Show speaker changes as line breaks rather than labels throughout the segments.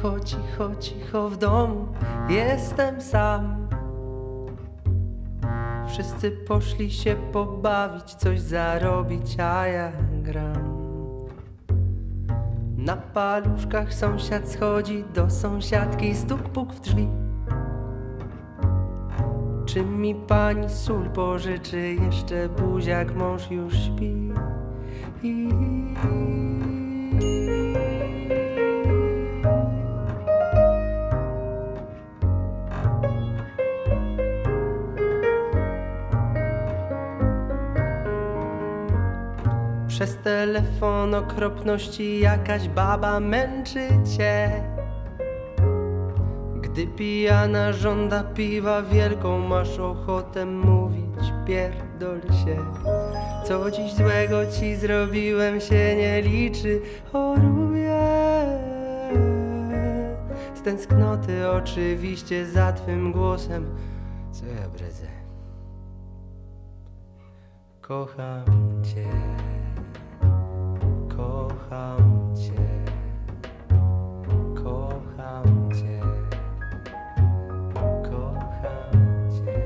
Cicho, cicho, cicho w domu, jestem sam. Wszyscy poszli się pobawić, coś zarobić, a ja gram. Na paluszkach sąsiad schodzi do sąsiadki, stuk, puk w drzwi. Czy mi pani sól pożyczy? Jeszcze buziak, mąż już śpi. Przez telefon okropności jakaś baba męczy cię. Gdy pijana żąda piwa, wielką masz ochotę mówić, pierdol się. Co dziś złego ci zrobiłem, się nie liczy, choruję z tęsknoty oczywiście za twym głosem. Co ja bredzę? Kocham cię. Kocham cię, kocham cię, kocham cię.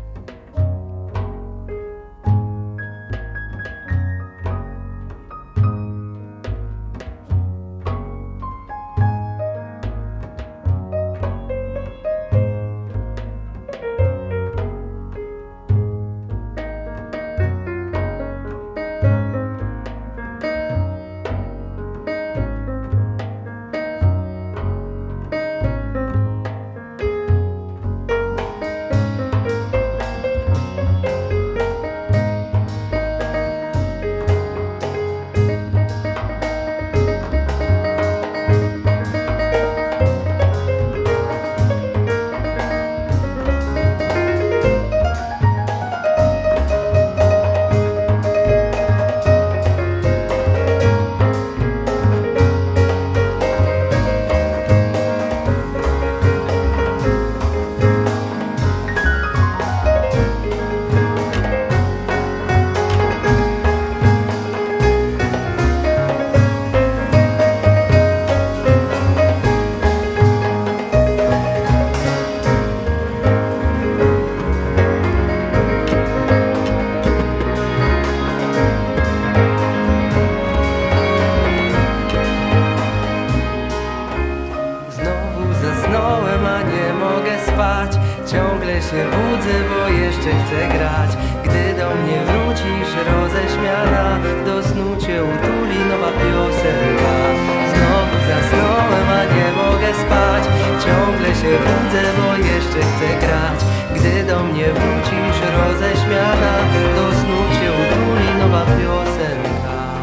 Ciągle się budzę, bo jeszcze chcę grać. Gdy do mnie wrócisz roześmiana, do snu cię utuli nowa piosenka. Znowu zasnąłem, a nie mogę spać. Ciągle się budzę, bo jeszcze chcę grać. Gdy do mnie wrócisz roześmiana, do snu cię utuli nowa piosenka.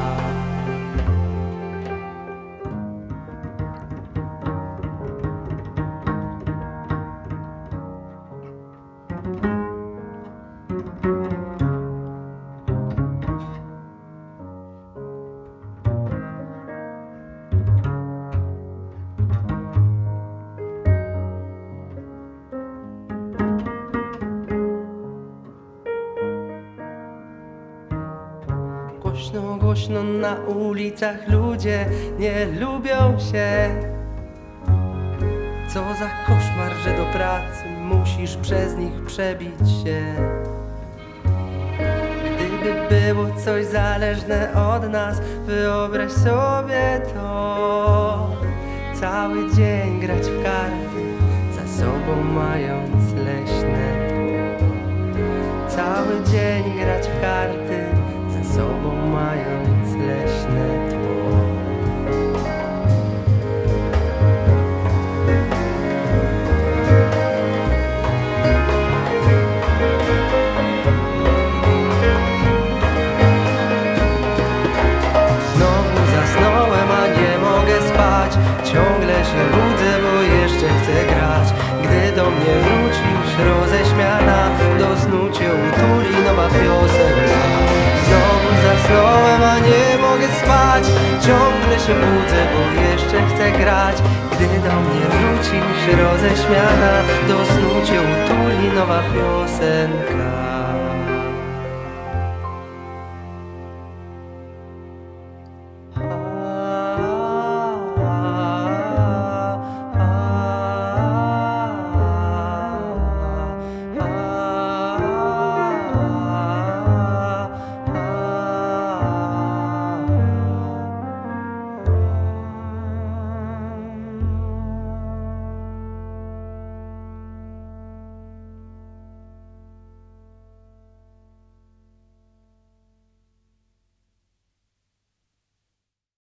Głośno, głośno na ulicach ludzie nie lubią się. Co za koszmar, że do pracy musisz przez nich przebić się. Gdyby było coś zależne od nas, wyobraź sobie to. Cały dzień grać w karty, za sobą mając leśne tło. Cały dzień grać w karty, za sobą mając leśne tło. Znowu zasnąłem, a nie mogę spać. Ciągle się budzę, bo jeszcze chcę grać. Gdy do mnie wrócisz roześmiana, do snu cię utuli nowa piosenka. Znowu zasnąłem, a nie mogę spać. Ciągle się budzę, bo jeszcze chcę grać. Gdy do mnie wrócisz roześmiana, do snu cię utuli nowa piosenka.